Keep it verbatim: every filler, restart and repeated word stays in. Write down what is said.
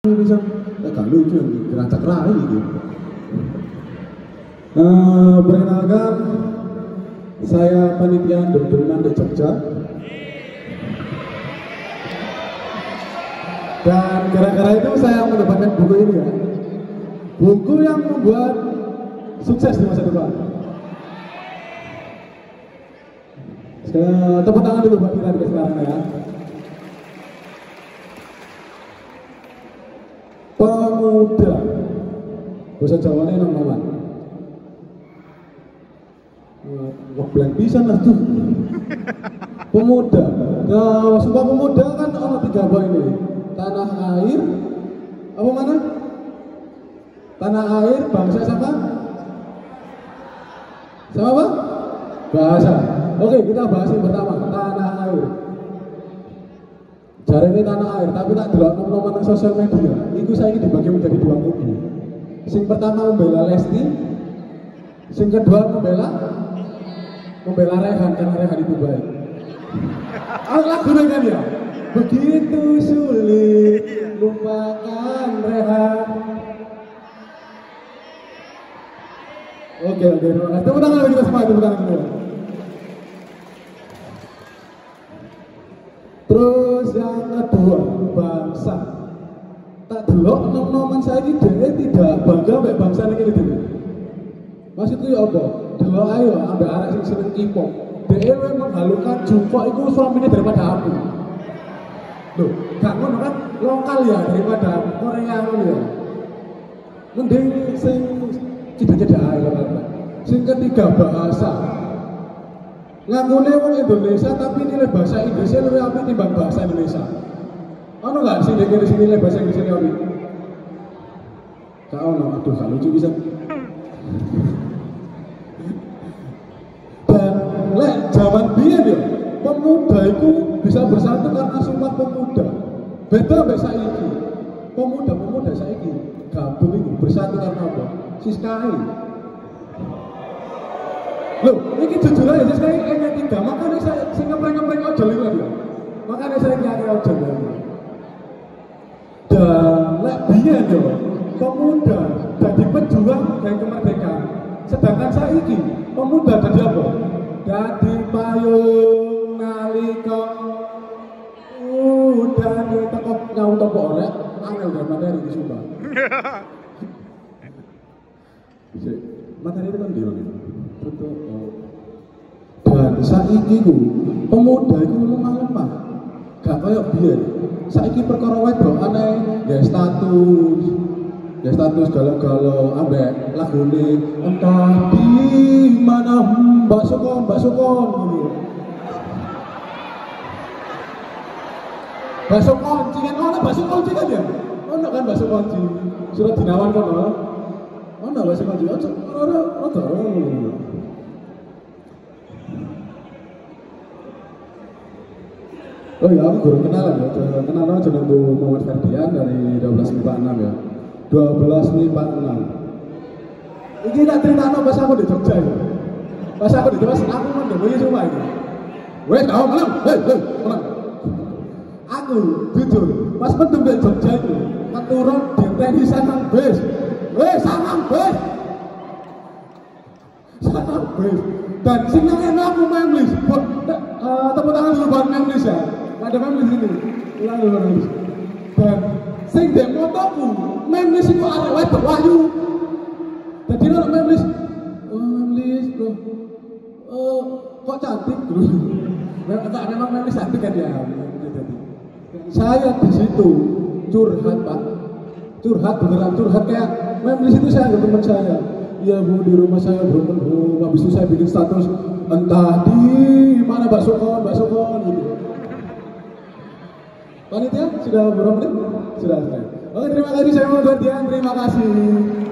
bisa agak lucu geratak rai gitu. Nah, perkenalkan saya panitia Dedenan di Jogja. Dan gara-gara itu saya mendapatkan buku ini ya. Buku yang membuat sukses di masa depan. Sekarang, tepuk tangan dulu buat kita di sekarang ya. Pemuda. Bahasa Jawanya nama-nama. Ngeblank bisa lah tuh. Pemuda. Nah, sumpah pemuda kan orang tiga apa ini? Tanah air. Apa mana? Tanah air, bangsa sama? Sama apa? Bahasa. Oke, kita bahas yang pertama, tanah air. Jari ini tanah air, tapi tak delok nom-noman sosial media. Itu saya ini dibagi menjadi dua kubu. Sing pertama membela Lesti, sing kedua membela membela Rehan karena Rehan itu baik. Ah, lagu kan ya? Begitu sulit lupakan Rehan. Oke, oke, terima kasih. Tepuk tangan lagi kita semua, tepuk tangan semua. Terus yang kedua, bangsa. Tak delok nom-noman saya ini dia tidak bangga mbek bangsa ini dhewe. Maksudku ya apa? Delok ayo ambek arek sing seneng K-pop. Dia menghalukan Jungkook itu suaminya daripada aku. Loh, gak ngono kan lokal ya daripada Korea ngono ya. Mending sing tidak-tidak ayo kan. Sing ketiga bahasa. Ngakune wong Indonesia tapi nilai bahasa Inggrisnya lebih apik timbang bahasa Indonesia. Ono enggak sih dek sini nilai bahasa Inggrisnya apik? Gak ono, aduh gak lucu bisa. Dan lek zaman biyen ya, pemuda itu bisa bersatu karena sumpah pemuda. Beda mbek saiki. Pemuda-pemuda saiki gabung itu bersatu karena apa? Siskae. Loh, ini jujur aja, saya kayaknya tiga, makanya saya sing ngepreng-ngepreng ojol itu lagi. Makanya saya nyari ojol lagi. Dan lek biyen yo, pemuda jadi pejuang dari kemerdekaan. Sedangkan saiki pemuda jadi apa? Jadi payung nalika udah tekok nyauto korek, angel dan materi di Sumba. Bisa, materi itu kan dia nih. Betul. Dan saiki ku pemuda iku lemah-lemah. Gak kaya biyen. Saiki perkara wedok aneh ya status. Ya status galau-galau ambek lagune entah di mana Mbak Sukon, Mbak Sukon gitu. Mbak Sukon, cingan ono Mbak Sukon kan ya? Ono kan Mbak Sukon surat dinawan kono. Ono Mbak Sukon ojo ora ora ora. Oh ya, aku baru kenalan ya, kenalan jeneng Muhammad Ferdian dari dua belas lima enam ya. dua belas lima enam. Ini tak cerita pas aku di Jogja ya. Pas aku di Jogja, aku mendemunya semua ini. Weh, kau menang, hei, hei, menang. Aku, jujur, pas mendem di Jogja itu, keturun di teni sanang bes. Weh, sanang bes. Sanang bes. Dan sinyalnya aku memlis. Uh, tepuk tangan dulu buat memlis ya. Ada memlis ini. Ulang dulu memlis. Dan sing dek motoku, memlis itu ada wedok wahyu. Jadi orang memlis, oh memlis loh, oh kok cantik dulu. Enggak, memang memlis cantik kan ya. Saya di situ curhat pak, curhat beneran curhat kayak memlis itu saya anggap teman saya. Iya bu, di rumah saya broken home, habis itu saya bikin status entah di mana Mbak Sukon, Mbak Sukon gitu. Panitia sudah berapa menit? Sudah selesai. Oke, terima kasih saya mau Ferdian, terima kasih.